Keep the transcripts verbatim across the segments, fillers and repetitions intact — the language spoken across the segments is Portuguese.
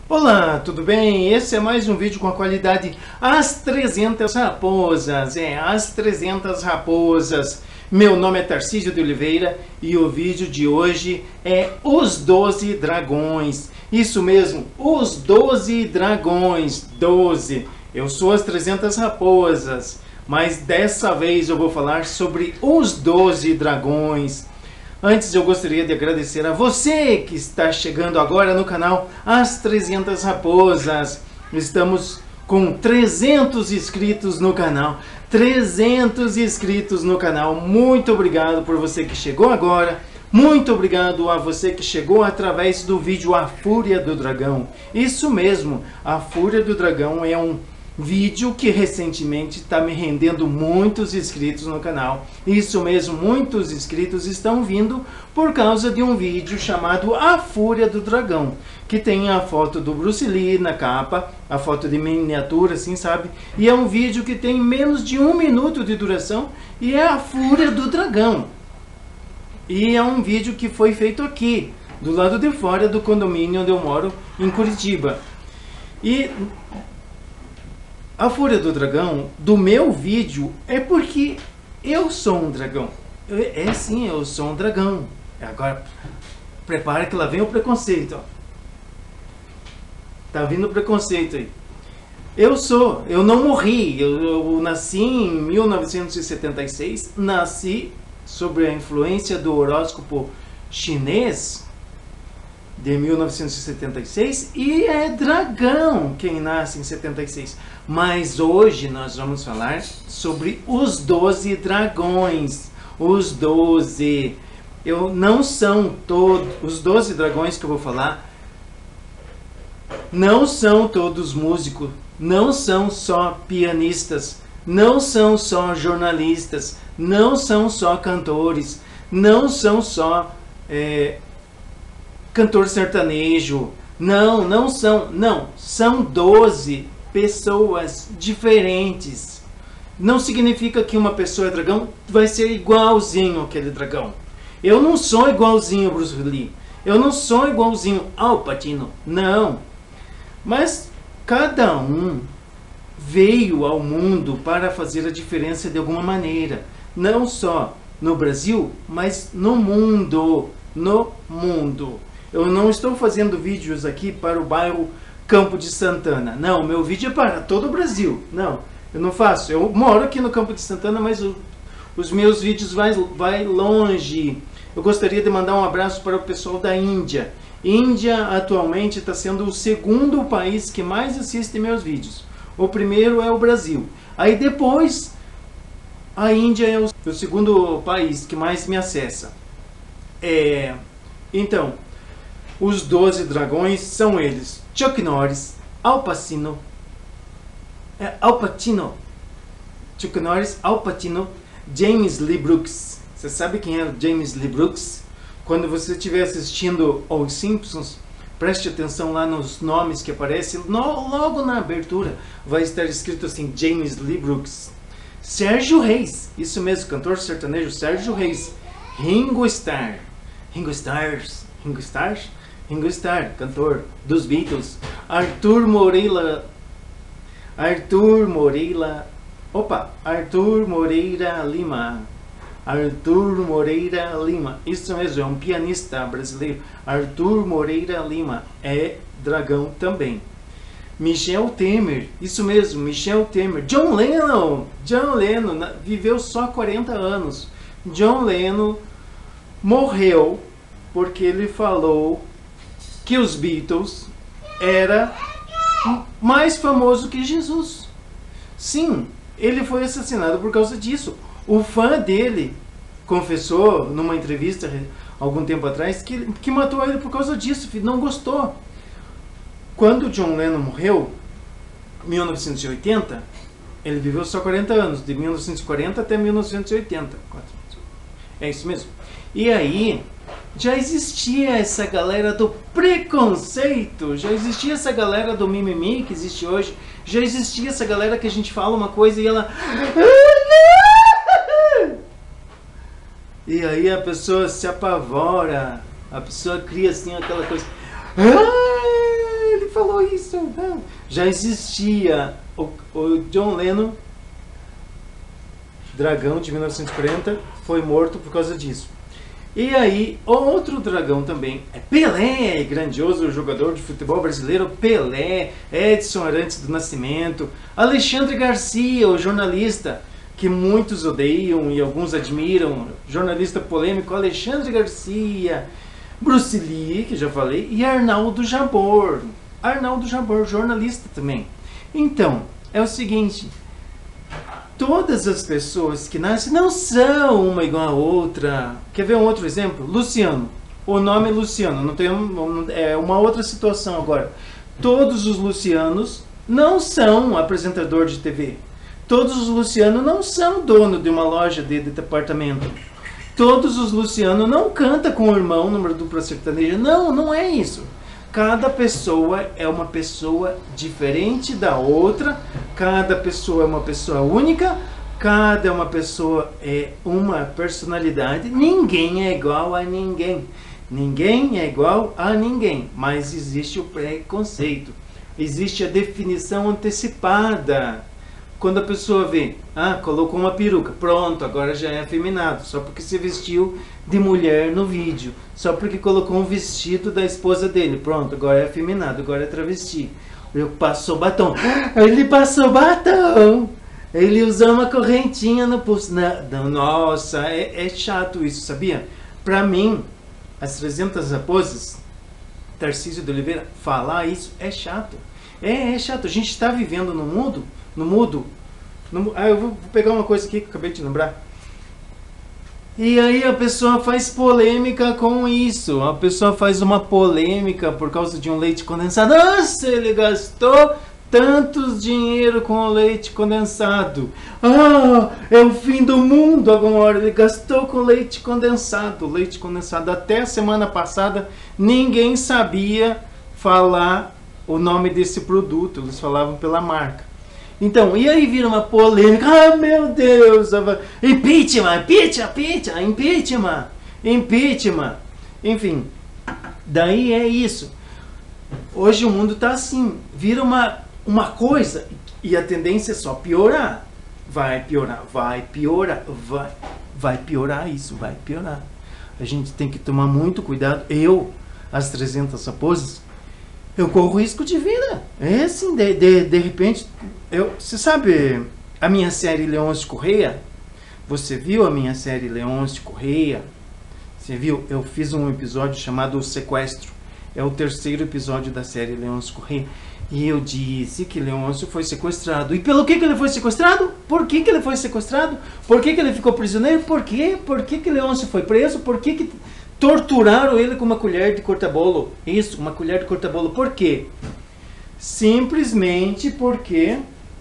Olá, tudo bem? Esse é mais um vídeo com a qualidade As trezentas Raposas. É, As trezentas Raposas. Meu nome é Tarcísio de Oliveira e o vídeo de hoje é Os doze Dragões. Isso mesmo, Os doze Dragões. doze. Eu sou as trezentas Raposas, mas dessa vez eu vou falar sobre Os doze Dragões. Antes eu gostaria de agradecer a você que está chegando agora no canal As trezentas Raposas. Estamos com trezentos inscritos no canal. trezentos inscritos no canal. Muito obrigado por você que chegou agora. Muito obrigado a você que chegou através do vídeo A Fúria do Dragão. Isso mesmo, A Fúria do Dragão é um vídeo que recentemente está me rendendo muitos inscritos no canal. Isso mesmo, muitos inscritos estão vindo por causa de um vídeo chamado A Fúria do Dragão, que tem a foto do Bruce Lee na capa, a foto de miniatura, assim, sabe? E é um vídeo que tem menos de um minuto de duração e é A Fúria do Dragão. E é um vídeo que foi feito aqui, do lado de fora do condomínio onde eu moro, em Curitiba. E A Fúria do Dragão, do meu vídeo, é porque eu sou um dragão. É sim, eu sou um dragão. Agora, prepara que lá vem o preconceito. Ó. Tá vindo o preconceito aí. Eu sou, eu não morri. Eu, eu nasci em mil novecentos e setenta e seis. Nasci sob a influência do horóscopo chinês de mil novecentos e setenta e seis, e é dragão quem nasce em setenta e seis. Mas hoje nós vamos falar sobre os doze dragões. Os doze. Eu não são todos. Os doze dragões que eu vou falar não são todos músicos, não são só pianistas, não são só jornalistas, não são só cantores, não são só é, cantor sertanejo. Não, não são. Não, são doze pessoas diferentes. Não significa que uma pessoa é dragão vai ser igualzinho aquele dragão. Eu não sou igualzinho ao Bruce Lee. Eu não sou igualzinho ao Patino. Não. Mas cada um veio ao mundo para fazer a diferença de alguma maneira. Não só no Brasil, mas no mundo. No mundo. Eu não estou fazendo vídeos aqui para o bairro Campo de Santana. Não, meu vídeo é para todo o Brasil. Não, eu não faço. Eu moro aqui no Campo de Santana, mas o, os meus vídeos vai, vai longe. Eu gostaria de mandar um abraço para o pessoal da Índia. Índia atualmente está sendo o segundo país que mais assiste meus vídeos. O primeiro é o Brasil. Aí depois, a Índia é o, o segundo país que mais me acessa. É, então, os doze dragões são eles: Chuck Norris, Al Pacino, é, Al Pacino, Chuck Norris, Al Pacino, James Lee Brooks. Você sabe quem é o James Lee Brooks? Quando você estiver assistindo Os Simpsons, preste atenção lá nos nomes que aparecem. No, logo na abertura vai estar escrito assim: James Lee Brooks. Sérgio Reis, isso mesmo, cantor sertanejo Sérgio Reis. Ringo Starr, Ringo Stars, Ringo Stars? Ringo Starr, cantor dos Beatles. Arthur Moreira, Arthur Moreira, opa, Arthur Moreira Lima, Arthur Moreira Lima, isso mesmo, é um pianista brasileiro. Arthur Moreira Lima é dragão também. Michel Temer, isso mesmo, Michel Temer. John Lennon, John Lennon viveu só quarenta anos. John Lennon morreu porque ele falou que os Beatles era mais famoso que Jesus. Sim, ele foi assassinado por causa disso. O fã dele confessou numa entrevista algum tempo atrás que, que matou ele por causa disso, não gostou. Quando John Lennon morreu, em mil novecentos e oitenta, ele viveu só quarenta anos, de mil novecentos e quarenta até mil novecentos e oitenta. É isso mesmo. E aí, já existia essa galera do preconceito, já existia essa galera do mimimi que existe hoje, já existia essa galera que a gente fala uma coisa e ela... E aí a pessoa se apavora, a pessoa cria assim aquela coisa... Ah, ele falou isso? Não. Já existia o, o John Lennon, dragão de mil novecentos e quarenta, foi morto por causa disso. E aí, outro dragão também é Pelé, grandioso jogador de futebol brasileiro, Pelé, Edson Arantes do Nascimento, Alexandre Garcia, o jornalista que muitos odeiam e alguns admiram, jornalista polêmico, Alexandre Garcia, Bruce Lee, que já falei, e Arnaldo Jabor, Arnaldo Jabor, jornalista também. Então, é o seguinte, todas as pessoas que nascem não são uma igual a outra. Quer ver um outro exemplo? Luciano. O nome é Luciano. Não tem um, é uma outra situação agora. Todos os Lucianos não são apresentador de T V. Todos os Lucianos não são dono de uma loja de, de departamento. Todos os Lucianos não cantam com o irmão numa dupla sertaneja. Não, não é isso. Cada pessoa é uma pessoa diferente da outra, cada pessoa é uma pessoa única, cada uma pessoa é uma personalidade, ninguém é igual a ninguém. Ninguém é igual a ninguém, mas existe o preconceito, existe a definição antecipada. Quando a pessoa vê, ah, colocou uma peruca, pronto, agora já é afeminado, só porque se vestiu de mulher no vídeo, só porque colocou um vestido da esposa dele, pronto, agora é afeminado, agora é travesti. Ele passou batom, ele passou batom, ele usou uma correntinha no pulso. Não, nossa, é, é chato isso, sabia? Pra mim, as trezentas raposas, Tarcísio de Oliveira, falar isso é chato. É, é chato, a gente está vivendo no mundo, no mundo, no, ah, eu vou pegar uma coisa aqui que eu acabei de lembrar. E aí a pessoa faz polêmica com isso. A pessoa faz uma polêmica por causa de um leite condensado. Nossa, ele gastou tantos dinheiro com o leite condensado. Ah, é o fim do mundo agora. Ele gastou com leite condensado. Leite condensado. Até a semana passada, ninguém sabia falar o nome desse produto. Eles falavam pela marca. Então, e aí vira uma polêmica, ah, meu Deus, impeachment, impeachment, impeachment, impeachment, impeachment, enfim, daí é isso. Hoje o mundo está assim, vira uma, uma coisa e a tendência é só piorar, vai piorar, vai piorar, vai, vai piorar isso, vai piorar. A gente tem que tomar muito cuidado, eu, as trezentas raposas, eu corro risco de vida. É assim, de, de, de repente, eu, você sabe a minha série Leôncio Correia? Você viu a minha série Leôncio Correia? Você viu? Eu fiz um episódio chamado O Sequestro. É o terceiro episódio da série Leôncio Correia. E eu disse que Leôncio foi sequestrado. E pelo que, que ele foi sequestrado? Por que, que ele foi sequestrado? Por que, que ele ficou prisioneiro? Por quê? Por que, que Leôncio foi preso? Por que, que torturaram ele com uma colher de corta-bolo? Isso, uma colher de corta-bolo. Por quê? Simplesmente porque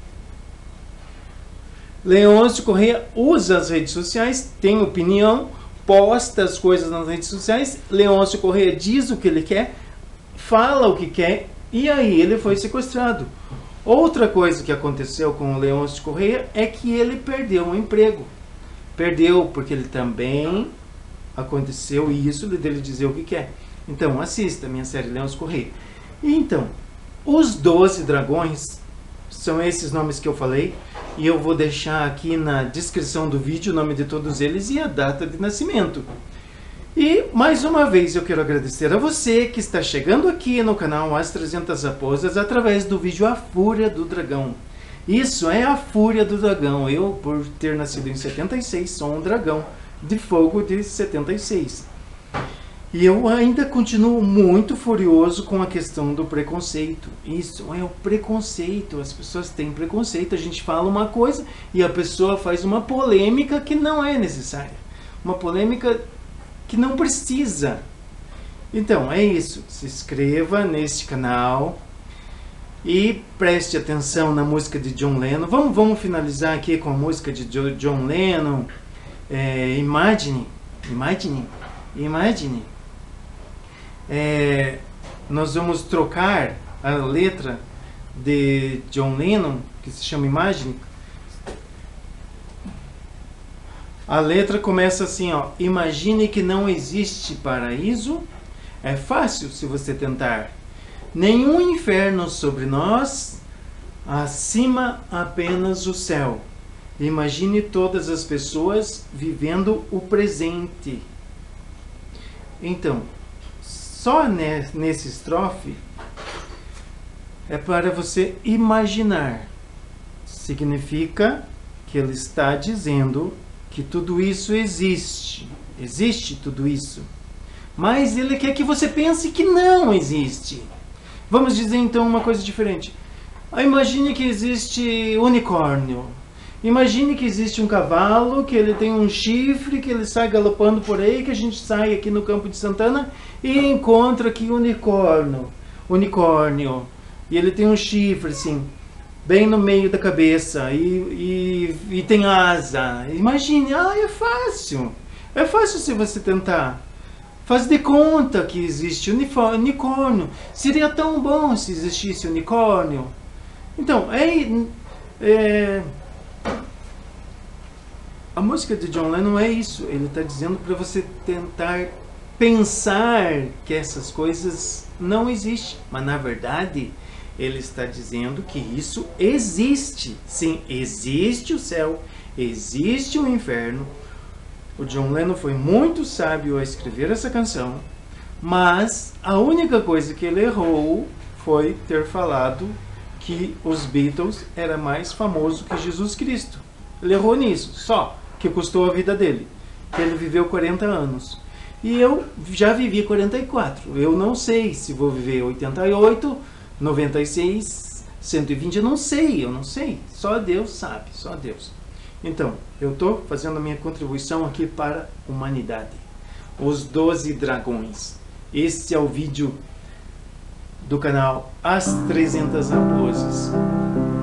Leôncio Correia usa as redes sociais, tem opinião, posta as coisas nas redes sociais. Leôncio Correia diz o que ele quer, fala o que quer, e aí ele foi sequestrado. Outra coisa que aconteceu com o Leôncio Correia é que ele perdeu o emprego. Perdeu porque ele também aconteceu isso dele dizer o que quer. Então assista a minha série Leôncio Correia. E então, os doze dragões são esses nomes que eu falei, e eu vou deixar aqui na descrição do vídeo o nome de todos eles e a data de nascimento. E mais uma vez eu quero agradecer a você que está chegando aqui no canal As trezentas Raposas através do vídeo A Fúria do Dragão. Isso é a Fúria do Dragão. Eu, por ter nascido em setenta e seis, sou um dragão de fogo de setenta e seis. E eu ainda continuo muito furioso com a questão do preconceito. Isso é o preconceito. As pessoas têm preconceito. A gente fala uma coisa e a pessoa faz uma polêmica que não é necessária. Uma polêmica que não precisa. Então, é isso. Se inscreva neste canal e preste atenção na música de John Lennon. Vamos, vamos finalizar aqui com a música de John Lennon. É, Imagine. Imagine. Imagine. É, nós vamos trocar a letra de John Lennon, que se chama Imagine. A letra começa assim, ó: imagine que não existe paraíso, é fácil se você tentar. nenhum inferno sobre nós, acima apenas o céu. Imagine todas as pessoas vivendo o presente. Então, só nesse estrofe é para você imaginar. Significa que ele está dizendo que tudo isso existe. Existe tudo isso. Mas ele quer que você pense que não existe. Vamos dizer então uma coisa diferente. Imagine que existe unicórnio. Imagine que existe um cavalo, que ele tem um chifre, que ele sai galopando por aí, que a gente sai aqui no Campo de Santana e encontra aqui unicórnio. Unicórnio. E ele tem um chifre, assim, bem no meio da cabeça. E, e, e tem asa. Imagine, ah, é fácil. É fácil se você tentar. Faz de conta que existe unicórnio. Seria tão bom se existisse unicórnio. Então, é... é a música de John Lennon é isso. Ele está dizendo para você tentar pensar que essas coisas não existem. Mas, na verdade, ele está dizendo que isso existe. Sim, existe o céu, existe o inferno. O John Lennon foi muito sábio ao escrever essa canção. Mas a única coisa que ele errou foi ter falado que os Beatles era mais famoso que Jesus Cristo. Ele errou nisso, só. Que custou a vida dele, que ele viveu quarenta anos. E eu já vivi quarenta e quatro. Eu não sei se vou viver oitenta e oito, noventa e seis, cento e vinte, eu não sei, eu não sei. Só Deus sabe, só Deus. Então, eu estou fazendo a minha contribuição aqui para a humanidade. Os doze Dragões. Este é o vídeo do canal As trezentas Raposas.